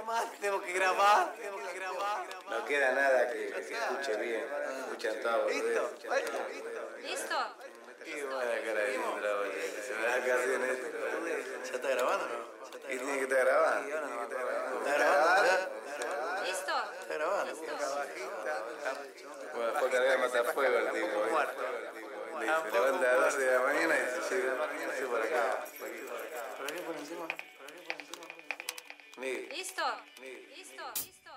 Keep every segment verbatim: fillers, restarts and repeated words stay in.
Tenemos que grabar, tenemos que grabar. No queda nada que, que se escuche bien. Escuchan todo. ¿Listo? ¿Listo? Qué buena cara de Indra, boludo. Se me da casi en esto. ¿Ya está grabando o no? Y tiene que estar grabando. ¿Está grabando? ¿Listo? ¿Está grabando? Bueno, fue a cargar matafuego el tipo. Se levanta a las doce de la mañana y se llega así por acá. ¿Por qué por encima? Miguel. ¿Listo? ¿Listo? ¿Listo?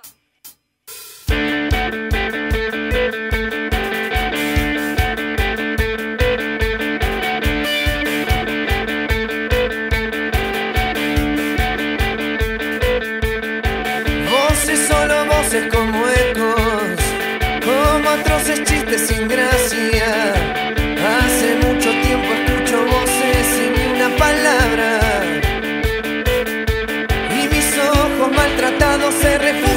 Voces, solo voces como ecos, como atroces chistes sin gracia. Hace mucho tiempo escucho voces sin ni una palabra, y mis ojos maltratados se refugian